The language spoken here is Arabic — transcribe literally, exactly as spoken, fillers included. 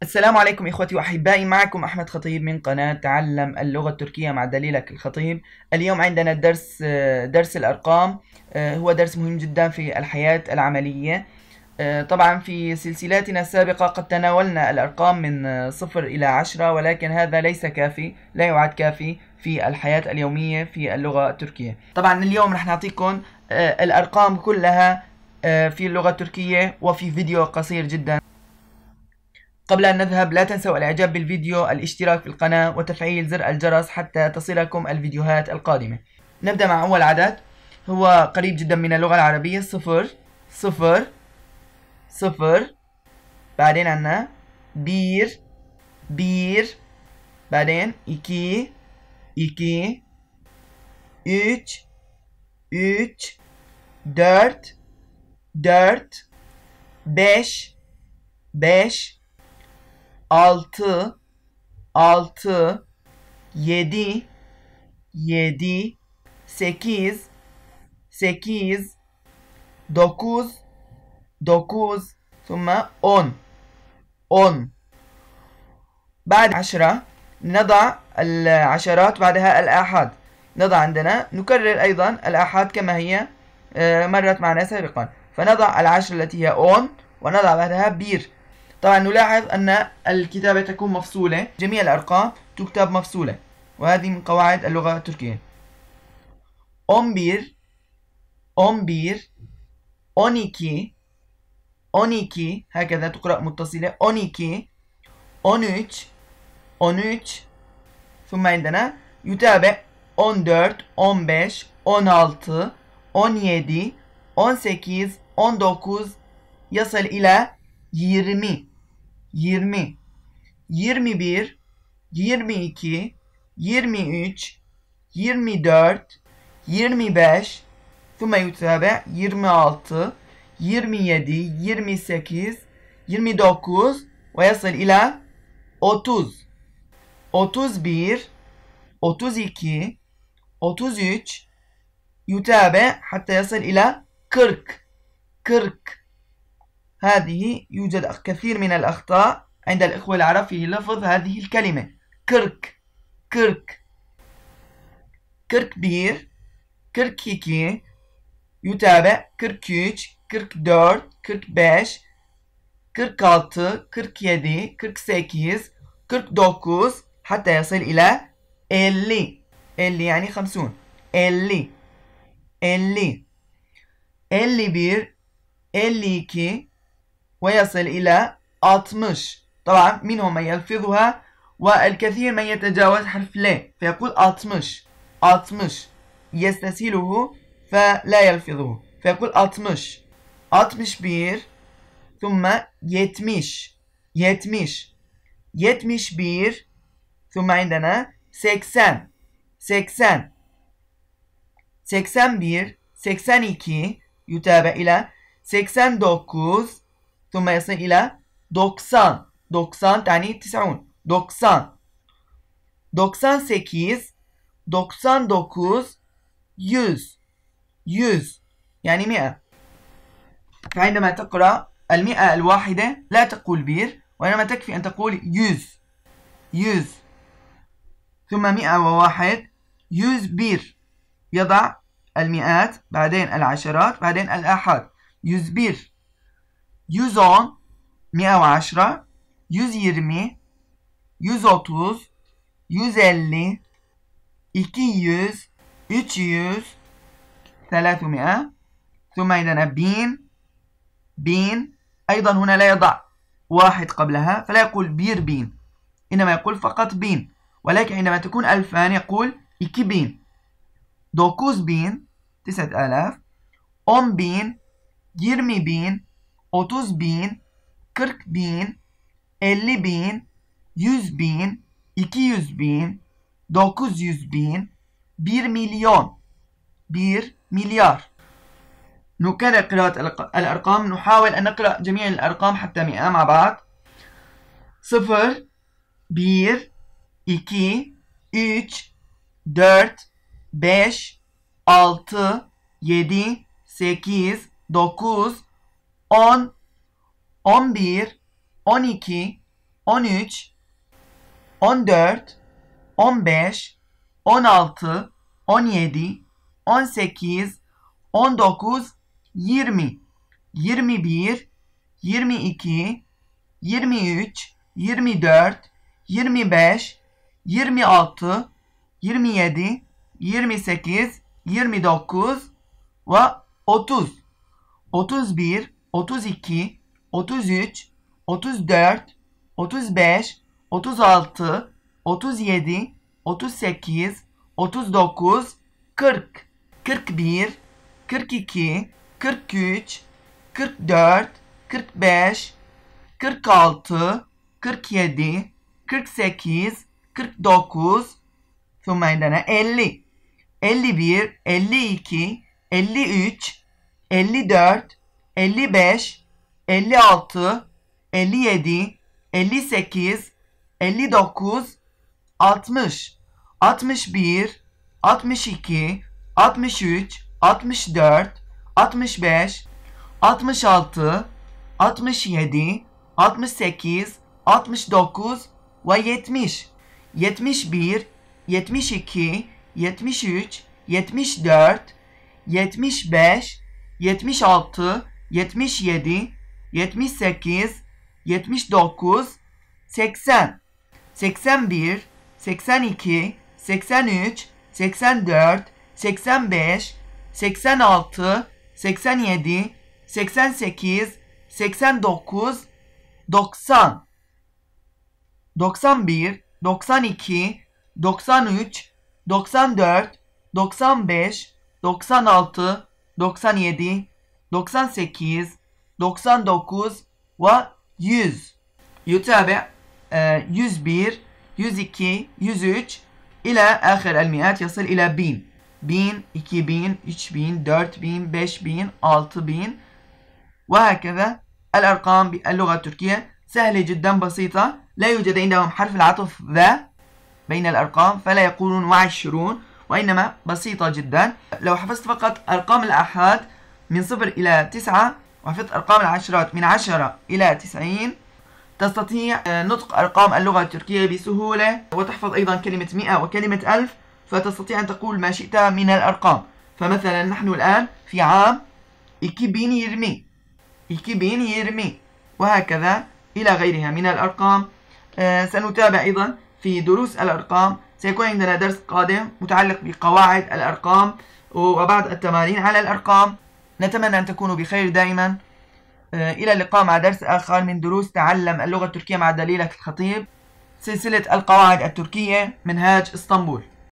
السلام عليكم إخوتي وأحبائي، معكم أحمد خطيب من قناة تعلم اللغة التركية مع دليلك الخطيب. اليوم عندنا درس درس الأرقام. هو درس مهم جدا في الحياة العملية. طبعا في سلسلاتنا السابقة قد تناولنا الأرقام من صفر إلى عشرة، ولكن هذا ليس كافي، لا يعد كافي في الحياة اليومية في اللغة التركية. طبعا اليوم رح نعطيكم الأرقام كلها في اللغة التركية وفي فيديو قصير جدا. قبل أن نذهب لا تنسوا الإعجاب بالفيديو، الاشتراك في القناة وتفعيل زر الجرس حتى تصلكم الفيديوهات القادمة. نبدأ مع أول عدد، هو قريب جدا من اللغة العربية. صفر صفر صفر، بعدين عنا بير بير، بعدين iki iki üç üç dört dört beş beş altı altı yedi yedi sekiz sekiz dokuz dokuz ثم on on. بعد عشرة نضع العشرات بعدها الآحاد. نضع عندنا نكرر أيضا الآحاد كما هي مرت معنا سابقا، فنضع العشر التي هي on ونضع بعدها بير. طبعا نلاحظ أن الكتابة تكون مفصولة، جميع الأرقام تكتب مفصولة، وهذه من قواعد اللغة التركية. on bir on bir on iki on iki هكذا تقرأ متصلة. on iki on üç on üç ثم عندنا يتابع on dört on beş on altı on yedi on sekiz on dokuz يصل إلى yirmi yirmi yirmi bir yirmi iki yirmi üç yirmi dört yirmi beş ثم يتابع yirmi altı yirmi yedi yirmi sekiz yirmi dokuz ويصل إلى otuz otuz bir otuz iki otuz üç يتابع حتى يصل إلى kırk kırk. هذه يوجد كثير من الأخطاء عند الإخوة العرب في لفظ هذه الكلمة kırk kırk. kırk bir kırk iki يتابع kırk üç kırk dört kırk beş kırk altı kırk yedi kırk sekiz kırk dokuz حتى يصل إلى elli elli يعني خمسون elli elli elli bir elli iki ويصل إلى altmış. طبعا منهم من يلفظها والكثير من يتجاوز حرف ل فيقول altmış altmış، يستسهله فلا يلفظه فيقول altmış altmış bir ثم yetmiş yetmiş yetmiş bir ثم عندنا seksen seksen seksen bir seksen iki يتابع إلى seksen dokuz ثم يصل إلى doksan doksan تعني تسعون doksan doksan sekiz doksan dokuz yüz yüz يعني مئة. فعندما تقرأ المئة الواحدة لا تقول بير، وإنما تكفي أن تقول yüz yüz ثم مئة وواحد yüz bir، يضع المئات بعدين العشرات بعدين الآحاد. yüz bir yüz on مئة وعشرة yüz yirmi yüz otuz yüz elli iki yüz üç yüz ثلاثمائة ثم عندنا بين بين. أيضا هنا لا يضع واحد قبلها فلا يقول بير بين، إنما يقول فقط بين، ولكن عندما تكون ألفان يقول iki bin dokuz bin تسعة آلاف on bin yirmi bin otuz bin kırk bin elli bin yüz bin iki yüz bin dokuz yüz bin bir milyon bir milyar. نكرر قراءة الأرقام، نحاول أن نقرأ جميع الأرقام حتى مئة مع بعض. صفر bir iki üç dört beş altı yedi sekiz dokuz on on bir on iki on üç, on dört, on beş, on altı, on yedi, on sekiz, on dokuz, yirmi, yirmi bir, yirmi iki, yirmi üç, yirmi dört, yirmi beş, yirmi altı, yirmi yedi, yirmi sekiz, yirmi dokuz ve otuz. otuz bir, otuz iki, otuz üç, otuz dört, otuz beş, otuz altı, otuz yedi, otuz sekiz, otuz dokuz, kırk, kırk bir, kırk iki, kırk üç, kırk dört, kırk beş, kırk altı, kırk yedi, kırk sekiz, kırk dokuz, ثم عندنا elli, elli bir, elli iki, elli üç, elli dört, elli beş, elli altı, elli yedi, elli sekiz, elli dokuz, altmış, altmış bir, altmış iki, altmış üç, altmış dört, altmış beş, altmış altı, altmış yedi, altmış sekiz, altmış dokuz ve yetmiş. yetmiş bir, yetmiş iki, yetmiş üç, yetmiş dört, yetmiş beş, yetmiş altı, yetmiş yedi, yetmiş sekiz, yetmiş dokuz, seksen, seksen bir, seksen iki, seksen üç, seksen dört, seksen beş, seksen altı, seksen yedi, seksen sekiz, seksen dokuz, doksan, doksan bir, doksan iki, doksan üç, doksan dört, doksan beş, doksan altı, doksan yedi, doksan sekiz, doksan dokuz ve yüz. يتابع yüz bir, yüz iki, yüz üç إلى آخر المئات يصل إلى bin. bin, iki bin, üç bin, dört bin, beş bin, altı bin وهكذا. الأرقام باللغة التركية سهلة جدا بسيطة. لا يوجد عندهم حرف العطف ذا بين الأرقام فلا يقولون وعشرون وإنما بسيطة جدا. لو حفظت فقط أرقام الآحاد من صفر إلى تسعة وحفظت أرقام العشرات من عشرة إلى تسعين تستطيع نطق أرقام اللغة التركية بسهولة، وتحفظ أيضا كلمة مئة وكلمة ألف، فتستطيع أن تقول ما شئت من الأرقام. فمثلا نحن الآن في عام iki bin yirmi iki bin yirmi وهكذا إلى غيرها من الأرقام. سنتابع أيضا في دروس الأرقام. سيكون عندنا درس قادم متعلق بقواعد الأرقام وبعض التمارين على الأرقام. نتمنى أن تكونوا بخير دائما. إلى اللقاء مع درس آخر من دروس تعلم اللغة التركية مع دليلك الخطيب، سلسلة القواعد التركية منهاج اسطنبول.